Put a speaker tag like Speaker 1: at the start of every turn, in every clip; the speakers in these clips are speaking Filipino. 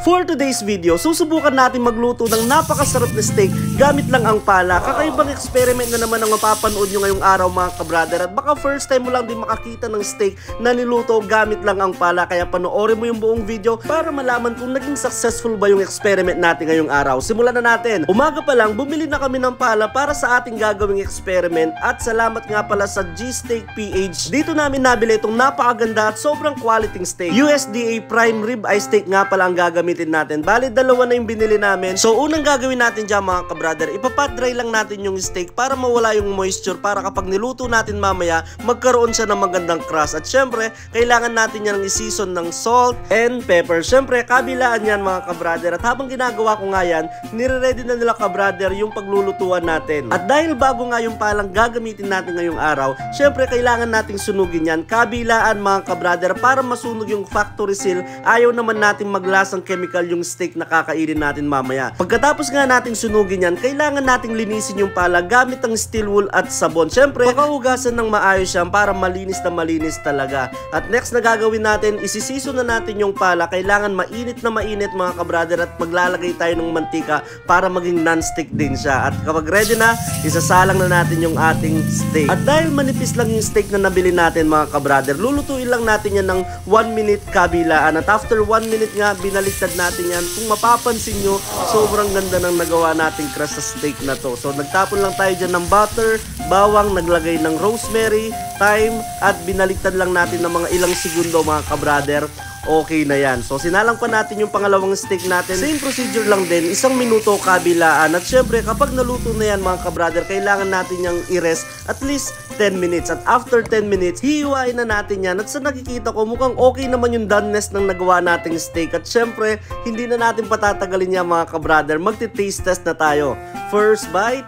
Speaker 1: For today's video, susubukan natin magluto ng napakasarap na steak gamit lang ang pala. Kakaibang experiment na naman ang mapapanood nyo ngayong araw mga kabrader. At baka first time mo lang din makakita ng steak na niluto gamit lang ang pala. Kaya panoorin mo yung buong video para malaman kung naging successful ba yung experiment natin ngayong araw. Simulan na natin. Umaga pa lang, bumili na kami ng pala para sa ating gagawing experiment. At salamat nga pala sa G-Steak PH. Dito namin nabili itong napakaganda at sobrang quality steak. USDA Prime Rib Eye Steak nga pala ang gagamitin natin. Bali, dalawa na yung binili namin. So, unang gagawin natin dyan mga kabrader, ipapat dry lang natin yung steak para mawala yung moisture para kapag niluto natin mamaya, magkaroon siya ng magandang crust. At syempre, kailangan natin yan i-season ng salt and pepper. Syempre, kabilaan yan mga kabrader. At habang ginagawa ko nga yan, nire-ready na nila kabrader yung paglulutuan natin. At dahil bago nga yung palang gagamitin natin ngayong araw, syempre, kailangan nating sunugin yan. Kabilaan mga kabrader para masunog yung factory seal. Ayaw naman natin maglasang chemical yung steak na kakainin natin mamaya. Pagkatapos nga natin sunugin yan, kailangan nating linisin yung pala gamit ang steel wool at sabon. Syempre, pakahugasan ng maayos yan para malinis na malinis talaga. At next na gagawin natin, isisiso na natin yung pala. Kailangan mainit na mainit mga kabrader at maglalagay tayo ng mantika para maging non-stick din siya. At kapag ready na, isasalang na natin yung ating steak. At dahil manipis lang yung steak na nabili natin mga kabrader, lulutuin lang natin yan ng 1 minute kabilaan. At after 1 minute nga, binaliktad natin yan. Kung mapapansin nyo, sobrang ganda ng nagawa nating crust sa steak na to. So nagtapon lang tayo dyan ng butter, bawang, naglagay ng rosemary, thyme, at binaliktad lang natin ng mga ilang segundo mga kabrader. Okay na yan. So sinalang pa natin yung pangalawang steak natin. Same procedure lang din, 1 minuto kabilaan. At syempre kapag naluto na yan mga kabrader, kailangan natin yung i-rest at least 10 minutes. At after 10 minutes, hihiwain na natin yan. At sa nakikita ko, mukhang okay naman yung doneness ng nagawa nating steak. At syempre, hindi na natin patatagalin yan mga kabrader. Magti-taste test na tayo. First bite.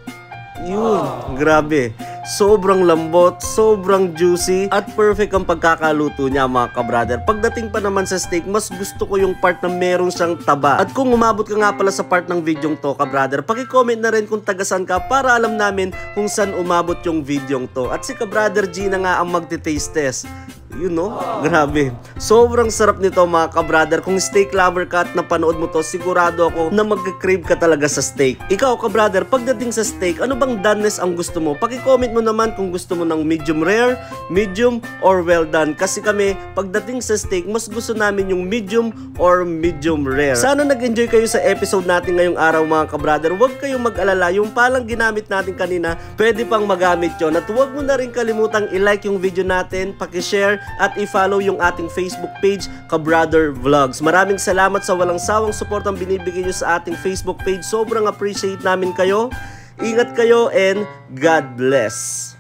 Speaker 1: Yun, grabe. Sobrang lambot, sobrang juicy, at perfect ang pagkakaluto niya mga kabrader. Pagdating pa naman sa steak, mas gusto ko yung part na meron siyang taba. At kung umabot ka nga pala sa part ng videong to kabrader, paki-comment na rin kung tagasan ka para alam namin kung saan umabot yung videong to. At si kabrader G na nga ang magti-taste test. You know, grabe. Sobrang sarap nito mga kabrader. Kung steak lover ka at napanood mo to, sigurado ako na mag-crave ka talaga sa steak. Ikaw kabrader, pagdating sa steak, ano bang doneness ang gusto mo? Paki-comment mo naman kung gusto mo ng medium rare, medium, or well done. Kasi kami, pagdating sa steak, mas gusto namin yung medium or medium rare. Sana nag-enjoy kayo sa episode natin ngayong araw mga kabrader. Huwag kayong mag-alala, yung palang ginamit natin kanina, pwede pang magamit yon. At huwag mo na rin kalimutang i-like yung video natin, paki-share, at i-follow yung ating Facebook page, Kabrother Vlogs. Maraming salamat sa walang sawang support ang binibigay nyo sa ating Facebook page. Sobrang appreciate namin kayo. Ingat kayo and God bless.